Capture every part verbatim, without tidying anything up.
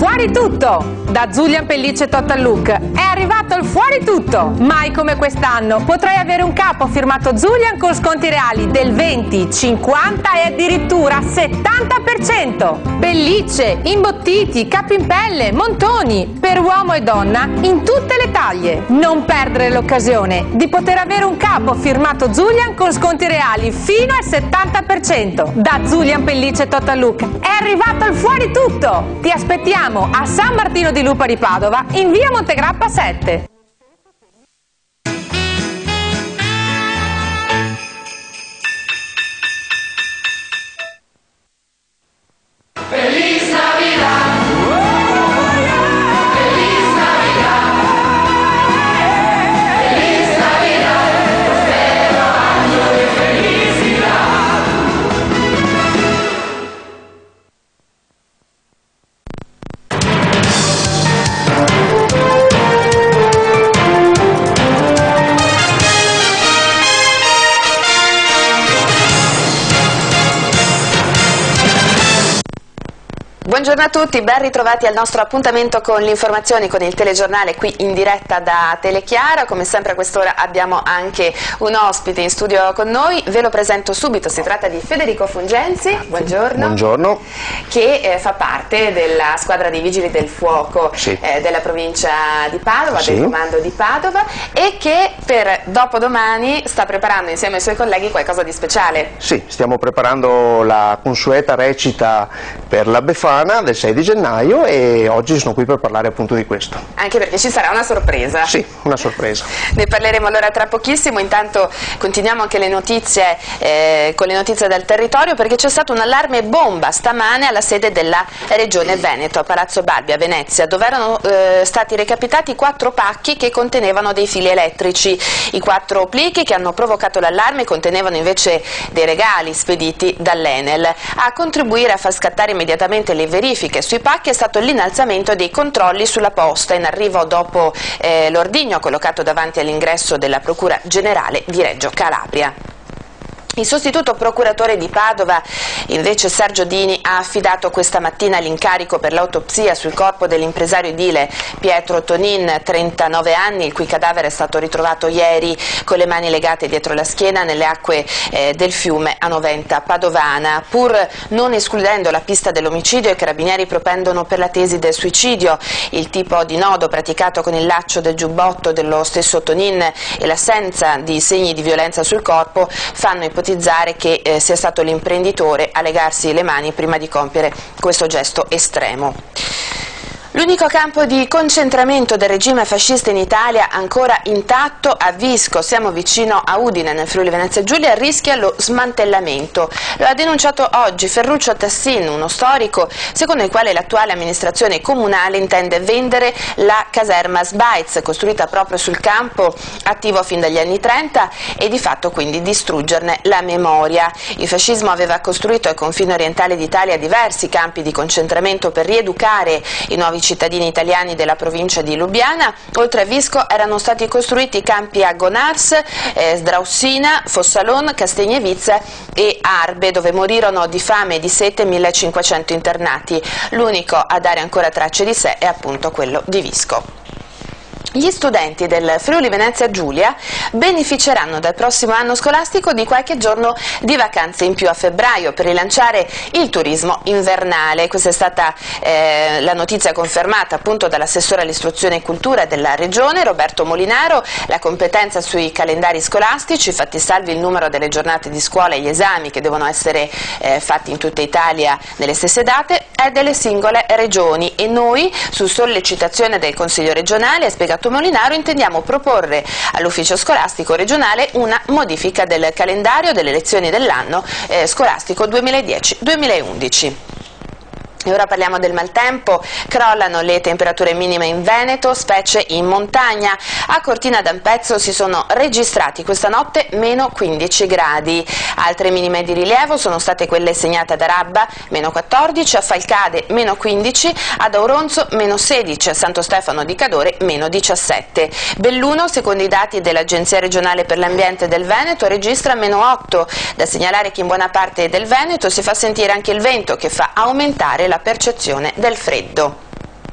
fuori tutto! Da Zulian Pellicce Total Look è arrivato il fuori tutto! Mai come quest'anno potrai avere un capo firmato Zulian con sconti reali del venti, cinquanta e addirittura settanta per cento! Pellicce, imbottiti, capi in pelle, montoni, per uomo e donna in tutte le taglie! Non perdere l'occasione di poter avere un capo firmato Zulian con sconti reali fino al settanta per cento! Da Zulian Pellicce Total Look è arrivato il fuori tutto! Ti aspettiamo a San Martino di Lupa di Padova in via Montegrappa sette. Buongiorno a tutti, ben ritrovati al nostro appuntamento con le informazioni, con il telegiornale qui in diretta da Telechiara. Come sempre a quest'ora abbiamo anche un ospite in studio con noi, ve lo presento subito, si tratta di Federico Fungenzi, buongiorno, buongiorno. che eh, fa parte della squadra dei Vigili del Fuoco sì. eh, della provincia di Padova, sì. del comando di Padova, e che per dopodomani sta preparando insieme ai suoi colleghi qualcosa di speciale. Sì, stiamo preparando la consueta recita per la Befana del sei di gennaio e oggi sono qui per parlare appunto di questo. Anche perché ci sarà una sorpresa. Sì, una sorpresa. Ne parleremo allora tra pochissimo, intanto continuiamo anche le notizie, eh, con le notizie dal territorio, perché c'è stato un allarme bomba stamane alla sede della Regione Veneto, a Palazzo Balbi a Venezia, dove erano eh, stati recapitati quattro pacchi che contenevano dei fili elettrici. I quattro plichi che hanno provocato l'allarme contenevano invece dei regali spediti dall'Enel. A contribuire a far scattare immediatamente le verifiche sui pacchi è stato l'innalzamento dei controlli sulla posta in arrivo dopo eh, l'ordigno collocato davanti all'ingresso della Procura Generale di Reggio Calabria. Il sostituto procuratore di Padova, invece Sergio Dini, ha affidato questa mattina l'incarico per l'autopsia sul corpo dell'impresario edile Pietro Tonin, trentanove anni, il cui cadavere è stato ritrovato ieri con le mani legate dietro la schiena nelle acque eh, del fiume a Noventa Padovana. Pur non escludendo la pista dell'omicidio, i carabinieri propendono per la tesi del suicidio. Il tipo di nodo praticato con il laccio del giubbotto dello stesso Tonin e l'assenza di segni di violenza sul corpo fanno ipotizzare che eh, sia stato l'imprenditore a legarsi le mani prima di compiere questo gesto estremo. L'unico campo di concentramento del regime fascista in Italia ancora intatto a Visco, siamo vicino a Udine nel Friuli Venezia Giulia, rischia lo smantellamento. Lo ha denunciato oggi Ferruccio Tassin, uno storico secondo il quale l'attuale amministrazione comunale intende vendere la caserma Sbaitz, costruita proprio sul campo, attivo fin dagli anni trenta, e di fatto quindi distruggerne la memoria. Il fascismo aveva costruito ai confini orientali d'Italia diversi campi di concentramento per rieducare i nuovi cittadini italiani della provincia di Lubiana. Oltre a Visco erano stati costruiti campi a Gonars, eh, Straussina, Fossalon, Castegnevizza e Arbe, dove morirono di fame e di sete millecinquecento internati. L'unico a dare ancora tracce di sé è appunto quello di Visco. Gli studenti del Friuli Venezia Giulia beneficeranno dal prossimo anno scolastico di qualche giorno di vacanze in più a febbraio per rilanciare il turismo invernale. Questa è stata eh, la notizia confermata appunto dall'assessore all'istruzione e cultura della regione Roberto Molinaro. La competenza sui calendari scolastici, fatti salvi il numero delle giornate di scuola e gli esami che devono essere eh, fatti in tutta Italia nelle stesse date, è delle singole regioni, e noi, su sollecitazione del Consiglio regionale, ha spiegato Molinaro, intendiamo proporre all'ufficio scolastico regionale una modifica del calendario delle lezioni dell'anno eh, scolastico duemiladieci duemilaundici. E ora parliamo del maltempo. Crollano le temperature minime in Veneto, specie in montagna. A Cortina d'Ampezzo si sono registrati questa notte meno quindici gradi. Altre minime di rilievo sono state quelle segnate ad Arabba, meno quattordici, a Falcade, meno quindici, ad Auronzo, meno sedici, a Santo Stefano di Cadore, meno diciassette. Belluno, secondo i dati dell'Agenzia regionale per l'ambiente del Veneto, registra meno otto. Da segnalare che in buona parte del Veneto si fa sentire anche il vento, che fa aumentare la percezione del freddo.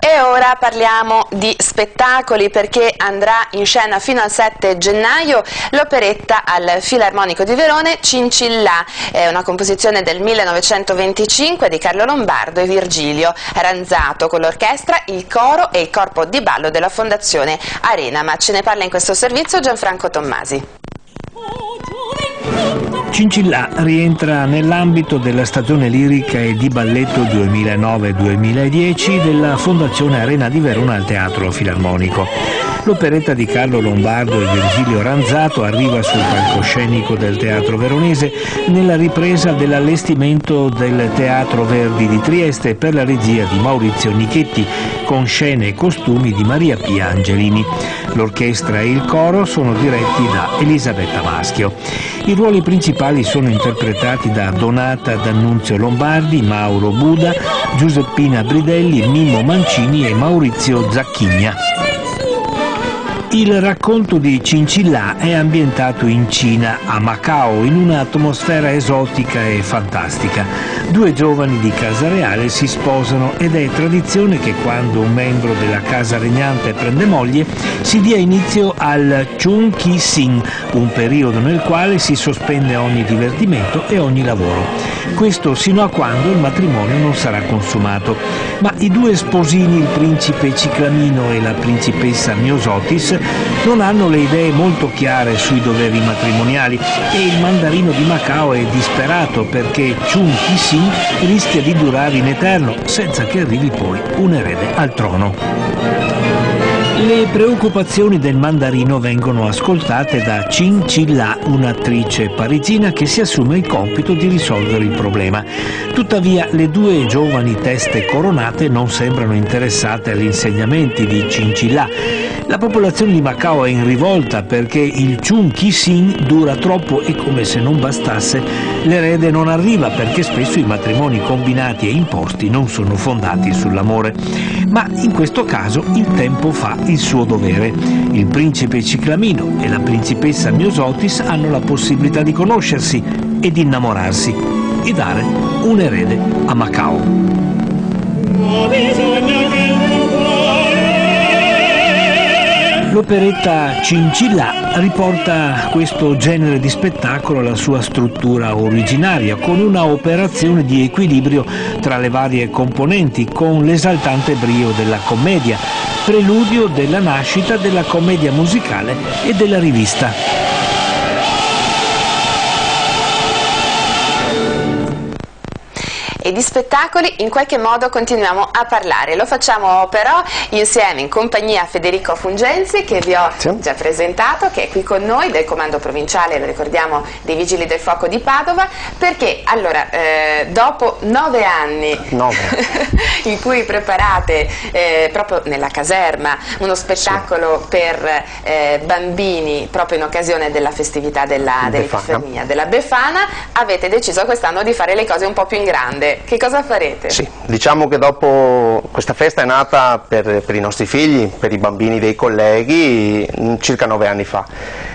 E ora parliamo di spettacoli, perché andrà in scena fino al sette gennaio l'operetta al Filarmonico di Verona Cincillà, è una composizione del millenovecentoventicinque di Carlo Lombardo e Virgilio Ranzato, con l'orchestra, il coro e il corpo di ballo della Fondazione Arena. Ma ce ne parla in questo servizio Gianfranco Tommasi. Cincillà rientra nell'ambito della stagione lirica e di balletto duemilanove duemiladieci della Fondazione Arena di Verona al Teatro Filarmonico. L'operetta di Carlo Lombardo e Virgilio Ranzato arriva sul palcoscenico del Teatro Veronese nella ripresa dell'allestimento del Teatro Verdi di Trieste per la regia di Maurizio Nichetti, con scene e costumi di Maria Pia Angelini. L'orchestra e il coro sono diretti da Elisabetta Maschio. I ruoli principali sono interpretati da Donata D'Annunzio Lombardi, Mauro Buda, Giuseppina Bridelli, Mimmo Mancini e Maurizio Zacchigna. Il racconto di Cincillà è ambientato in Cina, a Macao, in un'atmosfera esotica e fantastica. Due giovani di casa reale si sposano ed è tradizione che quando un membro della casa regnante prende moglie si dia inizio al Chun Ki Sin, un periodo nel quale si sospende ogni divertimento e ogni lavoro. Questo sino a quando il matrimonio non sarà consumato. Ma i due sposini, il principe Ciclamino e la principessa Myosotis, non hanno le idee molto chiare sui doveri matrimoniali e il mandarino di Macao è disperato perché Chun Ki Sin rischia di durare in eterno senza che arrivi poi un erede al trono. Le preoccupazioni del mandarino vengono ascoltate da Cincillà, un'attrice parigina che si assume il compito di risolvere il problema. Tuttavia le due giovani teste coronate non sembrano interessate agli insegnamenti di Cincillà. La popolazione di Macao è in rivolta perché il Chun Ki Sin dura troppo e, come se non bastasse, l'erede non arriva perché spesso i matrimoni combinati e imposti non sono fondati sull'amore. Ma in questo caso il tempo fa il suo dovere. Il principe Ciclamino e la principessa Myosotis hanno la possibilità di conoscersi e di innamorarsi e dare un erede a Macao. L'operetta Cincillà riporta questo genere di spettacolo alla sua struttura originaria, con una operazione di equilibrio tra le varie componenti, con l'esaltante brio della commedia, preludio della nascita della commedia musicale e della rivista. E di spettacoli in qualche modo continuiamo a parlare, lo facciamo però insieme, in compagnia a Federico Fungenzi, che vi ho sì. già presentato, che è qui con noi, del comando provinciale, lo ricordiamo, dei Vigili del Fuoco di Padova, perché allora eh, dopo nove anni nove. in cui preparate eh, proprio nella caserma uno spettacolo sì. per eh, bambini proprio in occasione della festività della, dell'Epifania, della Befana, avete deciso quest'anno di fare le cose un po' più in grande. Che cosa farete? Sì, diciamo che dopo questa festa è nata per, per i nostri figli, per i bambini dei colleghi, circa nove anni fa.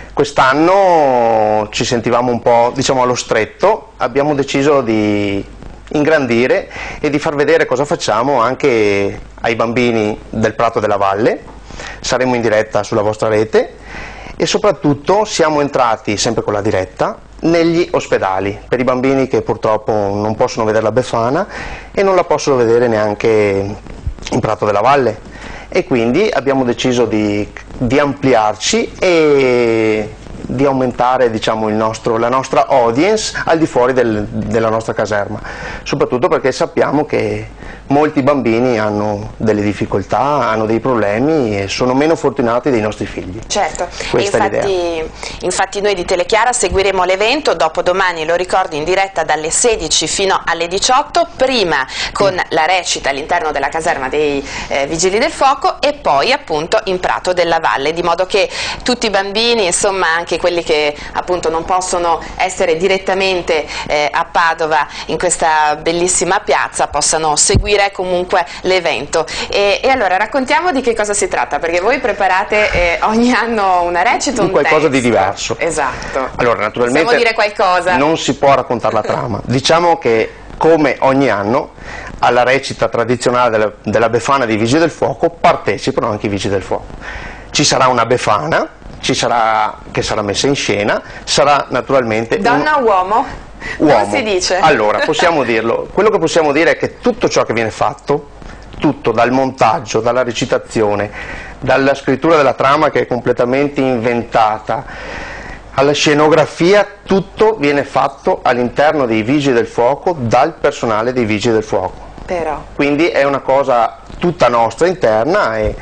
Quest'anno ci sentivamo un po', diciamo, allo stretto, abbiamo deciso di ingrandire e di far vedere cosa facciamo anche ai bambini del Prato della Valle. Saremo in diretta sulla vostra rete e soprattutto siamo entrati, sempre con la diretta, negli ospedali, per i bambini che purtroppo non possono vedere la Befana e non la possono vedere neanche in Prato della Valle, e quindi abbiamo deciso di, di ampliarci e di aumentare, diciamo, il nostro, la nostra audience al di fuori del, della nostra caserma, soprattutto perché sappiamo che molti bambini hanno delle difficoltà, hanno dei problemi e sono meno fortunati dei nostri figli. Certo, e infatti, infatti noi di Telechiara seguiremo l'evento dopodomani, lo ricordo, in diretta dalle sedici fino alle diciotto, prima con la recita all'interno della caserma dei eh, Vigili del Fuoco e poi appunto in Prato della Valle, di modo che tutti i bambini, insomma anche quelli che appunto non possono essere direttamente eh, a Padova in questa bellissima piazza, possano seguire comunque l'evento. E, e allora raccontiamo di che cosa si tratta, perché voi preparate eh, ogni anno una recita, un qualcosa testo. di diverso. Esatto. Allora, naturalmente possiamo dire qualcosa? Non si può raccontare la trama. Diciamo che come ogni anno alla recita tradizionale della, della Befana dei Vigili del Fuoco partecipano anche i Vigili del Fuoco. Ci sarà una Befana, ci sarà, che sarà messa in scena, sarà naturalmente... Donna o uomo? Uomo. Come si dice? Allora, possiamo dirlo. Quello che possiamo dire è che tutto ciò che viene fatto, tutto, dal montaggio, dalla recitazione, dalla scrittura della trama che è completamente inventata, alla scenografia, tutto viene fatto all'interno dei Vigili del Fuoco dal personale dei Vigili del Fuoco. Però. Quindi è una cosa tutta nostra, interna, e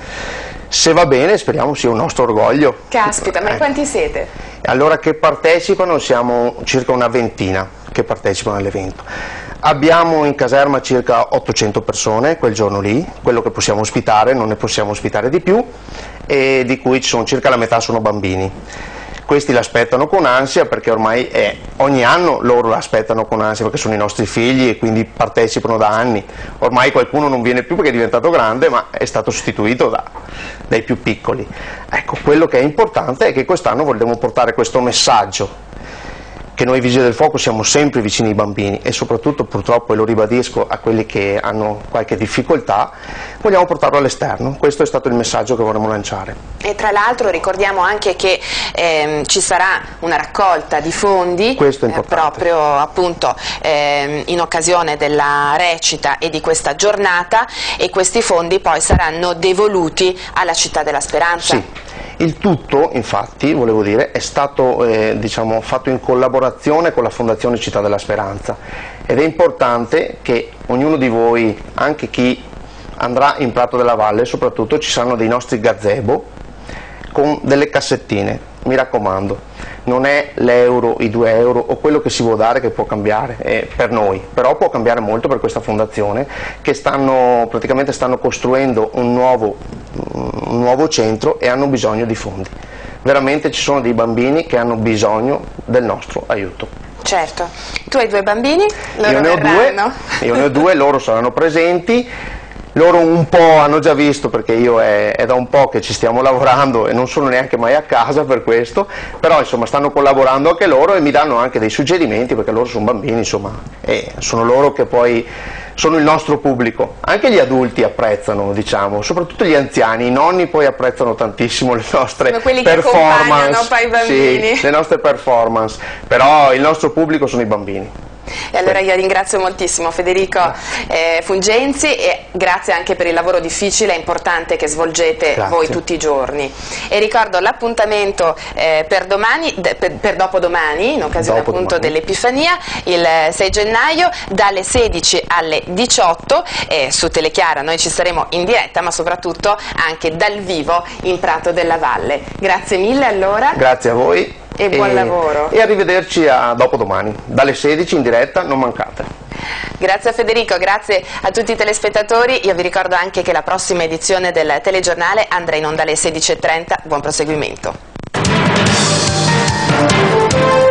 se va bene speriamo sia un nostro orgoglio. Caspita, ma eh. quanti siete? Allora, che partecipano siamo circa una ventina che partecipano all'evento. Abbiamo in caserma circa ottocento persone quel giorno lì, quello che possiamo ospitare, non ne possiamo ospitare di più, e di cui ci sono circa la metà sono bambini. Questi l'aspettano con ansia perché ormai è, ogni anno loro l'aspettano con ansia perché sono i nostri figli e quindi partecipano da anni. Ormai qualcuno non viene più perché è diventato grande, ma è stato sostituito da, dai più piccoli. Ecco, quello che è importante è che quest'anno vogliamo portare questo messaggio, che noi Vigili del Fuoco siamo sempre vicini ai bambini e soprattutto, purtroppo, e lo ribadisco, a quelli che hanno qualche difficoltà, vogliamo portarlo all'esterno. Questo è stato il messaggio che vorremmo lanciare. E tra l'altro ricordiamo anche che ehm, ci sarà una raccolta di fondi Questo è eh, importante. proprio appunto ehm, in occasione della recita e di questa giornata, e questi fondi poi saranno devoluti alla Città della Speranza. Sì. Il tutto, infatti, volevo dire, è stato eh, diciamo, fatto in collaborazione con la Fondazione Città della Speranza, ed è importante che ognuno di voi, anche chi andrà in Prato della Valle, soprattutto ci saranno dei nostri gazebo con delle cassettine. Mi raccomando, non è l'euro, i due euro o quello che si vuole dare che può cambiare eh, per noi, però può cambiare molto per questa fondazione, che stanno praticamente stanno costruendo un nuovo, un nuovo centro e hanno bisogno di fondi. Veramente ci sono dei bambini che hanno bisogno del nostro aiuto. Certo. Tu hai due bambini? Loro Io ne ho due, verranno? io ne ho due, loro saranno presenti. Loro un po' hanno già visto, perché io è, è da un po' che ci stiamo lavorando e non sono neanche mai a casa per questo, però insomma stanno collaborando anche loro e mi danno anche dei suggerimenti, perché loro sono bambini, insomma, e sono loro che poi sono il nostro pubblico. Anche gli adulti apprezzano, diciamo, soprattutto gli anziani, i nonni poi apprezzano tantissimo le nostre Sono quelli che performance, accompagnano poi i bambini. sì, le nostre performance, però il nostro pubblico sono i bambini. E allora io ringrazio moltissimo Federico eh, Fungenzi, e grazie anche per il lavoro difficile e importante che svolgete Grazie. voi tutti i giorni. E ricordo l'appuntamento eh, per domani, de, per, per dopodomani, in occasione Dopo appunto domani. dell'Epifania, il sei gennaio dalle sedici alle diciotto, eh, su Telechiara noi ci saremo in diretta, ma soprattutto anche dal vivo in Prato della Valle. Grazie mille allora. Grazie a voi. E buon lavoro. E arrivederci a dopodomani, dalle sedici in diretta, non mancate. Grazie a Federico, grazie a tutti i telespettatori. Io vi ricordo anche che la prossima edizione del telegiornale andrà in onda alle sedici e trenta. Buon proseguimento.